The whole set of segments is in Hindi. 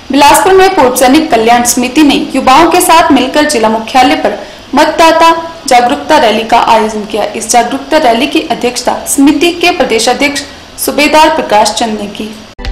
बिलासपुर में पूर्व सैनिक कल्याण समिति ने युवाओं के साथ मिलकर जिला मुख्यालय पर मतदाता जागरूकता रैली का आयोजन किया। इस जागरूकता रैली की अध्यक्षता समिति के प्रदेश अध्यक्ष सूबेदार प्रकाश चंद ने की।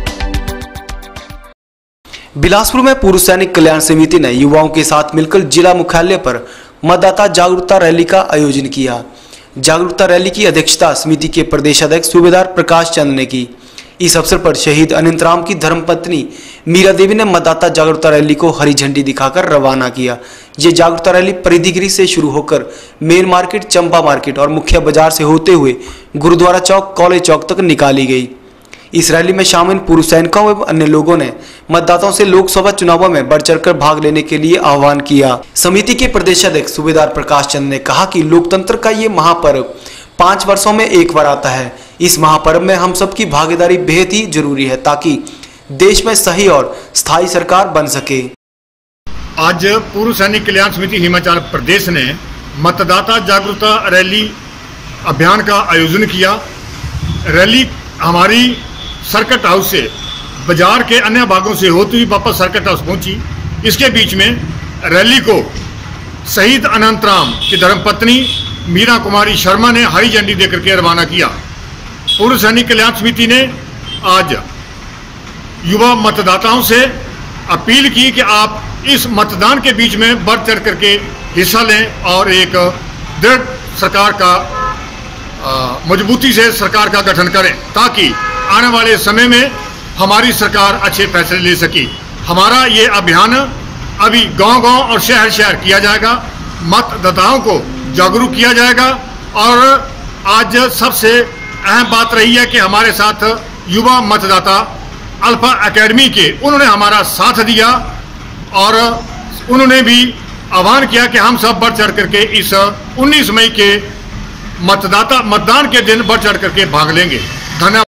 बिलासपुर में पूर्व सैनिक कल्याण समिति ने युवाओं के साथ मिलकर जिला मुख्यालय पर मतदाता जागरूकता रैली का आयोजन किया। जागरूकता रैली की अध्यक्षता समिति के प्रदेश अध्यक्ष सूबेदार प्रकाश चंद ने की। इस अवसर पर शहीद अनंतराम की धर्मपत्नी मीरा देवी ने मतदाता जागरूकता रैली को हरी झंडी दिखाकर रवाना किया। ये जागरूकता रैली परिधिगिरी से शुरू होकर मेन मार्केट, चंपा मार्केट और मुख्य बाजार से होते हुए गुरुद्वारा चौक, कॉलेज चौक तक निकाली गई। इस रैली में शामिल पूर्व सैनिकों एवं अन्य लोगों ने मतदाताओं से लोकसभा चुनावों में बढ़ चढ़कर भाग लेने के लिए आह्वान किया। समिति के प्रदेश अध्यक्ष सूबेदार प्रकाश चंद ने कहा कि लोकतंत्र का ये महापर्व 5 वर्षों में एक बार आता है। इस महापर्व में हम सबकी भागीदारी बेहद ही जरूरी है ताकि देश में सही और स्थायी सरकार बन सके। आज पूर्व सैनिक कल्याण समिति हिमाचल प्रदेश ने मतदाता जागरूकता रैली अभियान का आयोजन किया। रैली हमारी सर्किट हाउस से बाजार के अन्य भागों से होती हुई वापस सर्किट हाउस पहुंची। इसके बीच में रैली को शहीद अनंतराम की धर्मपत्नी मीरा कुमारी शर्मा ने हरी झंडी देकर के रवाना किया। पूर्व सैनिक कल्याण समिति ने आज युवा मतदाताओं से अपील की कि आप इस मतदान के बीच में बढ़ चढ़ करके हिस्सा लें और एक दृढ़ सरकार का मजबूती से सरकार का गठन करें ताकि आने वाले समय में हमारी सरकार अच्छे फैसले ले सके। हमारा ये अभियान अभी गांव-गांव और शहर-शहर किया जाएगा। मतदाताओं को जागरूक किया जाएगा और आज सबसे अहम बात रही है कि हमारे साथ युवा मतदाता अल्फा एकेडमी के उन्होंने हमारा साथ दिया और उन्होंने भी आह्वान किया कि हम सब बढ़ चढ़ करके इस 19 मई के मतदान के दिन बढ़ चढ़ करके भाग लेंगे। धन्यवाद।